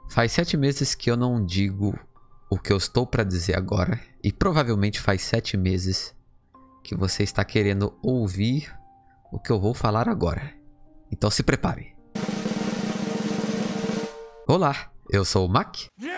Faz 7 meses que eu não digo o que eu estou para dizer agora. E provavelmente faz 7 meses que você está querendo ouvir o que eu vou falar agora. Então se prepare. Olá, eu sou o Mac.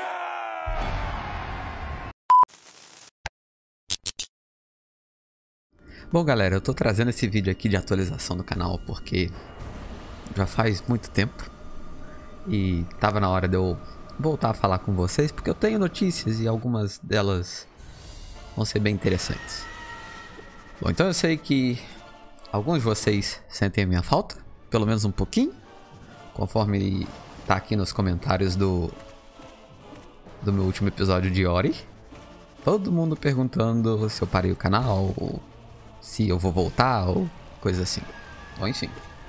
Bom galera, eu tô trazendo esse vídeo aqui de atualização do canal porque já faz muito tempo e tava na hora de eu voltar a falar com vocês, porque eu tenho notícias e algumas delas vão ser bem interessantes. Bom, então eu sei que alguns de vocês sentem a minha falta, pelo menos um pouquinho, conforme tá aqui nos comentários do meu último episódio de Ori. Todo mundo perguntando se eu parei o canal, ou se eu vou voltar, ou coisa assim. Ou enfim.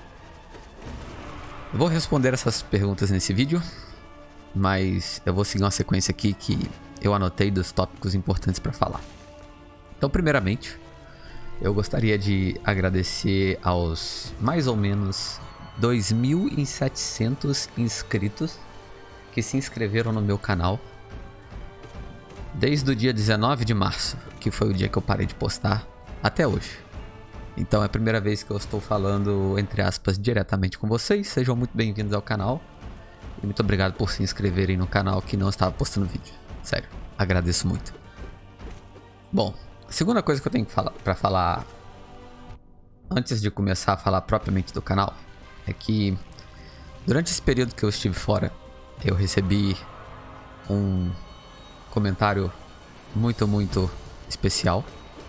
Eu vou responder essas perguntas nesse vídeo, mas eu vou seguir uma sequência aqui que eu anotei dos tópicos importantes para falar. Então, primeiramente, eu gostaria de agradecer aos mais ou menos 2.700 inscritos que se inscreveram no meu canal desde o dia 19 de março, que foi o dia que eu parei de postar, até hoje. Então é a primeira vez que eu estou falando, entre aspas, diretamente com vocês. Sejam muito bem-vindos ao canal. E muito obrigado por se inscreverem no canal que não estava postando vídeo. Sério, agradeço muito. Bom, a segunda coisa que eu tenho para falar antes de começar a falar propriamente do canal é que durante esse período que eu estive fora, eu recebi um comentário muito especial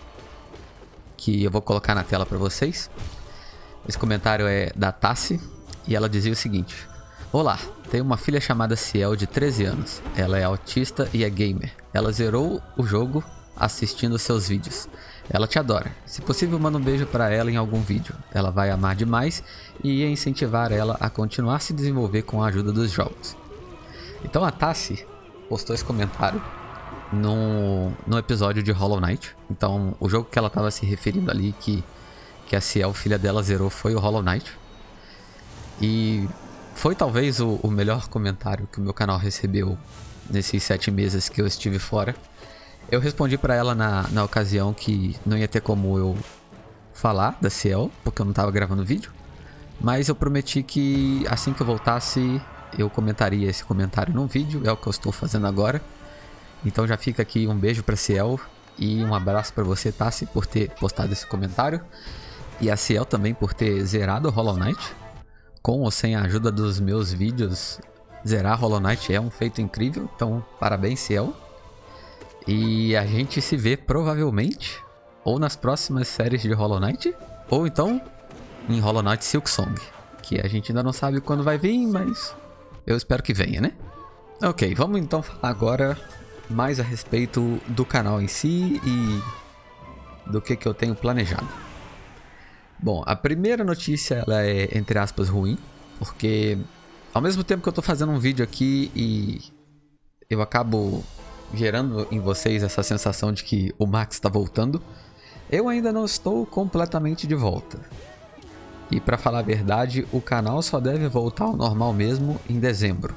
que eu vou colocar na tela para vocês. Esse comentário é da Tassi e ela dizia o seguinte: olá, tenho uma filha chamada Ciel de 13 anos. Ela é autista e é gamer. Ela zerou o jogo assistindo seus vídeos. Ela te adora. Se possível, manda um beijo para ela em algum vídeo. Ela vai amar demais e ia incentivar ela a continuar a se desenvolver com a ajuda dos jogos. Então a Tassi postou esse comentário no episódio de Hollow Knight. Então o jogo que ela estava se referindo ali, que a Ciel, filha dela, zerou, foi o Hollow Knight. E foi talvez o melhor comentário que o meu canal recebeu nesses 7 meses que eu estive fora. Eu respondi para ela na ocasião que não ia ter como eu falar da Ciel, porque eu não estava gravando vídeo. Mas eu prometi que assim que eu voltasse, eu comentaria esse comentário num vídeo. É o que eu estou fazendo agora. Então já fica aqui um beijo pra Ciel e um abraço pra você, Tassi, por ter postado esse comentário. E a Ciel também por ter zerado o Hollow Knight. Com ou sem a ajuda dos meus vídeos, zerar Hollow Knight é um feito incrível. Então parabéns, Ciel. E a gente se vê provavelmente ou nas próximas séries de Hollow Knight, ou então em Hollow Knight Silksong, que a gente ainda não sabe quando vai vir, mas eu espero que venha, né? Ok, vamos então falar agora mais a respeito do canal em si e do que eu tenho planejado. Bom, a primeira notícia ela é, entre aspas, ruim, porque ao mesmo tempo que eu tô fazendo um vídeo aqui e eu acabo gerando em vocês essa sensação de que o Max está voltando, eu ainda não estou completamente de volta. E para falar a verdade, o canal só deve voltar ao normal mesmo em dezembro.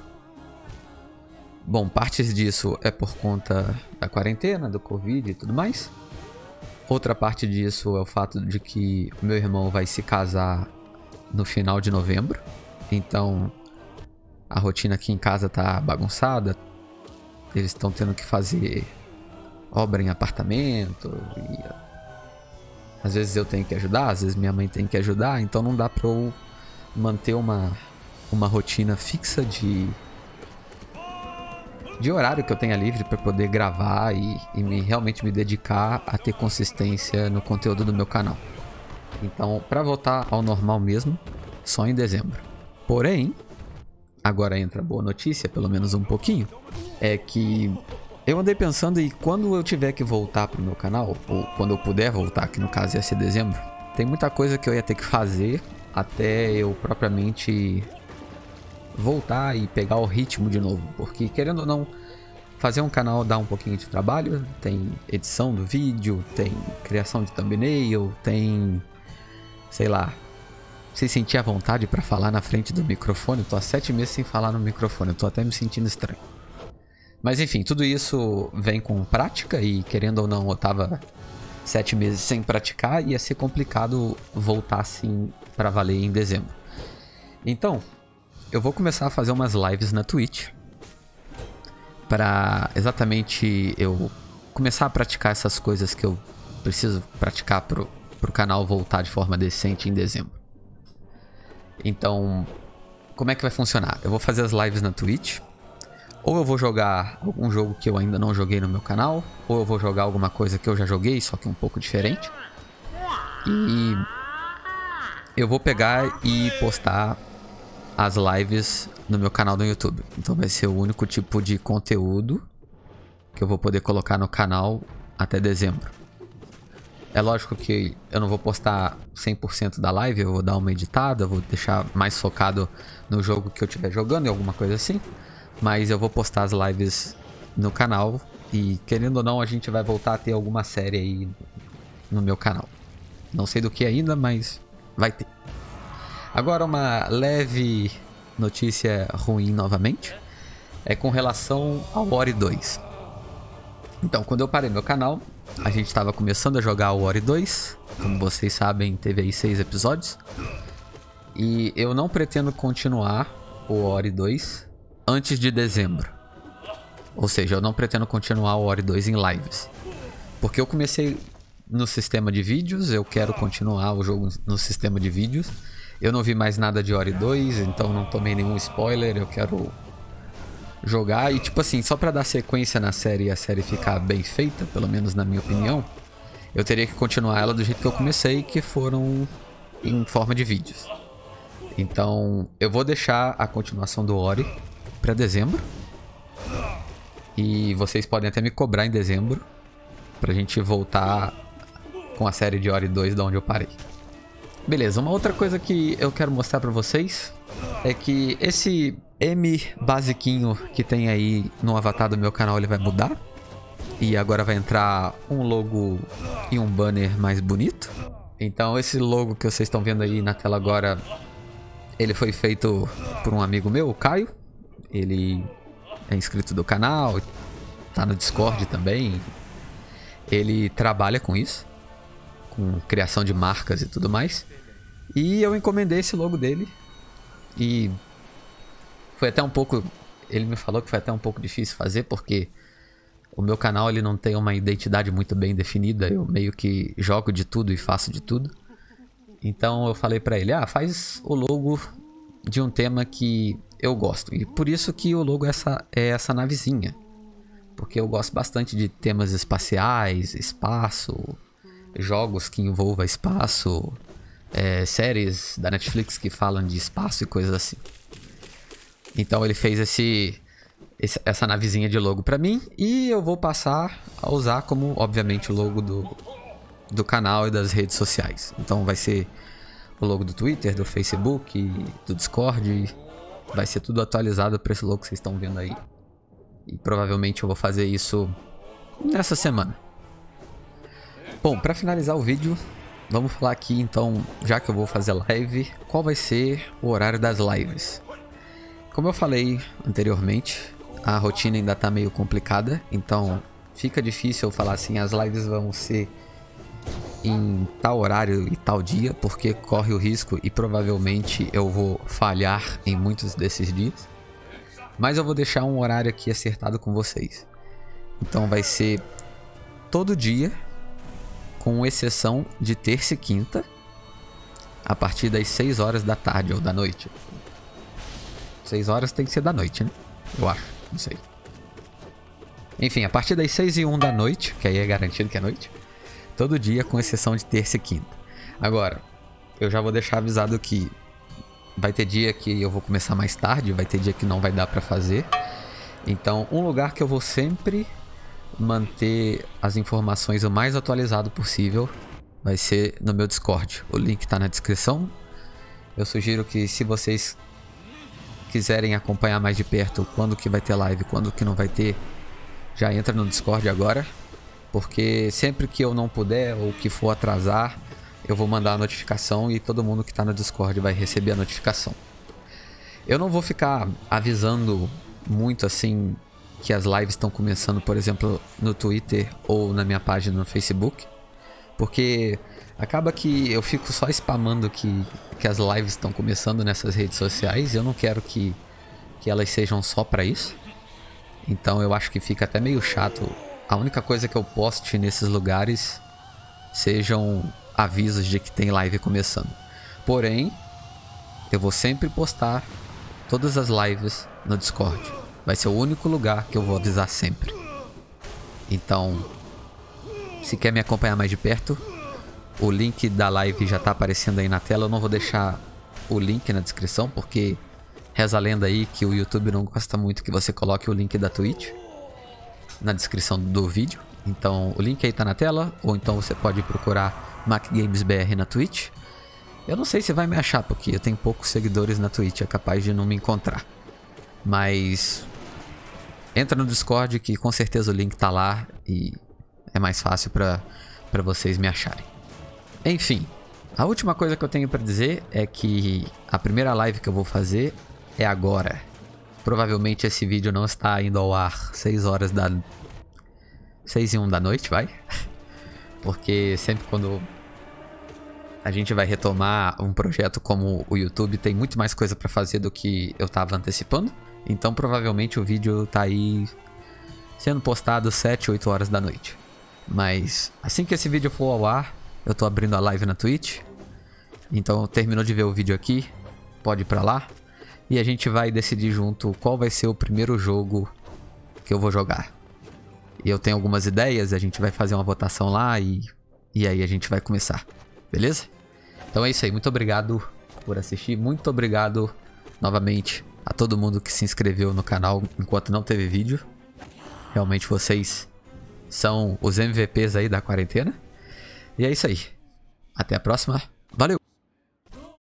Bom, partes disso é por conta da quarentena, do Covid e tudo mais. Outra parte disso é o fato de que o meu irmão vai se casar no final de novembro. Então, a rotina aqui em casa tá bagunçada. Eles estão tendo que fazer obra em apartamento. E às vezes eu tenho que ajudar, às vezes minha mãe tem que ajudar. Então não dá pra eu manter uma rotina fixa de horário que eu tenha livre para poder gravar e realmente me dedicar a ter consistência no conteúdo do meu canal. Então, para voltar ao normal mesmo, só em dezembro. Porém, agora entra a boa notícia, pelo menos um pouquinho, é que eu andei pensando e quando eu tiver que voltar pro meu canal, ou quando eu puder voltar, que no caso ia ser dezembro, tem muita coisa que eu ia ter que fazer até eu propriamente voltar e pegar o ritmo de novo, porque querendo ou não, fazer um canal dá um pouquinho de trabalho. Tem edição do vídeo, tem criação de thumbnail, tem, sei lá, Vocês sentiam a vontade pra falar na frente do microfone? Eu tô há 7 meses sem falar no microfone, eu tô até me sentindo estranho. Mas enfim, tudo isso vem com prática e querendo ou não, eu tava 7 meses sem praticar, ia ser complicado voltar assim pra valer em dezembro. Então, eu vou começar a fazer umas lives na Twitch pra exatamente eu começar a praticar essas coisas que eu preciso praticar pro canal voltar de forma decente em dezembro. Então, como é que vai funcionar? Eu vou fazer as lives na Twitch, ou eu vou jogar algum jogo que eu ainda não joguei no meu canal, ou eu vou jogar alguma coisa que eu já joguei, só que um pouco diferente. E eu vou pegar e postar as lives no meu canal do YouTube. Então vai ser o único tipo de conteúdo que eu vou poder colocar no canal até dezembro. É lógico que eu não vou postar 100% da live, eu vou dar uma editada, eu vou deixar mais focado no jogo que eu estiver jogando e alguma coisa assim. Mas eu vou postar as lives no canal e, querendo ou não, a gente vai voltar a ter alguma série aí no meu canal. Não sei do que ainda, mas vai ter. Agora uma leve notícia ruim novamente. É com relação ao Ori 2. Então, quando eu parei meu canal, a gente estava começando a jogar o Ori 2. Como vocês sabem, teve aí 6 episódios. E eu não pretendo continuar o Ori 2 antes de dezembro. Ou seja, eu não pretendo continuar o Ori 2 em lives. Porque eu comecei no sistema de vídeos, eu quero continuar o jogo no sistema de vídeos. Eu não vi mais nada de Ori 2, então não tomei nenhum spoiler, eu quero jogar. E tipo assim, só pra dar sequência na série e a série ficar bem feita, pelo menos na minha opinião, eu teria que continuar ela do jeito que eu comecei, que foram em forma de vídeos. Então eu vou deixar a continuação do Ori pra dezembro. E vocês podem até me cobrar em dezembro pra gente voltar com a série de Ori 2 da onde eu parei. Beleza, uma outra coisa que eu quero mostrar pra vocês é que esse M basiquinho que tem aí no avatar do meu canal, ele vai mudar. E agora vai entrar um logo e um banner mais bonito. Então esse logo que vocês estão vendo aí na tela agora, ele foi feito por um amigo meu, o Caio. Ele é inscrito do canal, tá no Discord também. Ele trabalha com isso, com criação de marcas e tudo mais. E eu encomendei esse logo dele. E foi até um pouco... Ele me falou que foi até um pouco difícil fazer, porque o meu canal ele não tem uma identidade muito bem definida. Eu meio que jogo de tudo e faço de tudo. Então eu falei pra ele, faz o logo de um tema que eu gosto. E por isso que o logo é essa navezinha. Porque eu gosto bastante de temas espaciais, espaço, jogos que envolvam espaço, séries da Netflix que falam de espaço e coisas assim. Então ele fez essa navezinha de logo pra mim. E eu vou passar a usar como, obviamente, o logo do canal e das redes sociais. Então vai ser o logo do Twitter, do Facebook, do Discord. Vai ser tudo atualizado para esse logo que vocês estão vendo aí. E provavelmente eu vou fazer isso nessa semana. Bom, para finalizar o vídeo, vamos falar aqui então, já que eu vou fazer live, qual vai ser o horário das lives. Como eu falei anteriormente, a rotina ainda tá meio complicada, então fica difícil eu falar assim, as lives vão ser em tal horário e tal dia, porque corre o risco e provavelmente eu vou falhar em muitos desses dias. Mas eu vou deixar um horário aqui acertado com vocês. Então vai ser todo dia, com exceção de terça e quinta, a partir das 6 horas da tarde ou da noite. 6 horas tem que ser da noite, né? Eu acho, não sei. Enfim, a partir das 6h01 da noite, que aí é garantido que é noite, todo dia, com exceção de terça e quinta. Agora, eu já vou deixar avisado que vai ter dia que eu vou começar mais tarde, vai ter dia que não vai dar pra fazer. Então, um lugar que eu vou sempre manter as informações o mais atualizado possível vai ser no meu Discord. O link tá na descrição. Eu sugiro que, se vocês quiserem acompanhar mais de perto quando que vai ter live, quando que não vai ter, já entra no Discord agora. Porque sempre que eu não puder ou que for atrasar, eu vou mandar a notificação e todo mundo que tá no Discord vai receber a notificação. Eu não vou ficar avisando muito assim que as lives estão começando, por exemplo, no Twitter ou na minha página no Facebook, porque acaba que eu fico só spamando que as lives estão começando nessas redes sociais e eu não quero que elas sejam só pra isso. Então eu acho que fica até meio chato. A única coisa que eu poste nesses lugares sejam avisos de que tem live começando. Porém, eu vou sempre postar todas as lives no Discord. Vai ser o único lugar que eu vou avisar sempre. Então, se quer me acompanhar mais de perto, o link da live já tá aparecendo aí na tela. Eu não vou deixar o link na descrição, porque reza a lenda aí que o YouTube não gosta muito que você coloque o link da Twitch na descrição do vídeo. Então o link aí tá na tela, ou então você pode procurar MacGamesBR na Twitch. Eu não sei se vai me achar, porque eu tenho poucos seguidores na Twitch, é capaz de não me encontrar. Mas entra no Discord que com certeza o link tá lá e é mais fácil pra vocês me acharem. Enfim, a última coisa que eu tenho pra dizer é que a primeira live que eu vou fazer é agora. Provavelmente esse vídeo não está indo ao ar 6h01 da noite, vai? Porque sempre quando a gente vai retomar um projeto como o YouTube, tem muito mais coisa pra fazer do que eu tava antecipando. Então provavelmente o vídeo tá aí sendo postado 7, 8 horas da noite. Mas assim que esse vídeo for ao ar, eu tô abrindo a live na Twitch. Então terminou de ver o vídeo aqui, pode ir pra lá. E a gente vai decidir junto qual vai ser o primeiro jogo que eu vou jogar. E eu tenho algumas ideias, a gente vai fazer uma votação lá e aí a gente vai começar. Beleza? Então é isso aí, muito obrigado por assistir. Muito obrigado novamente a todo mundo que se inscreveu no canal enquanto não teve vídeo. Realmente vocês são os MVPs aí da quarentena. E é isso aí. Até a próxima. Valeu!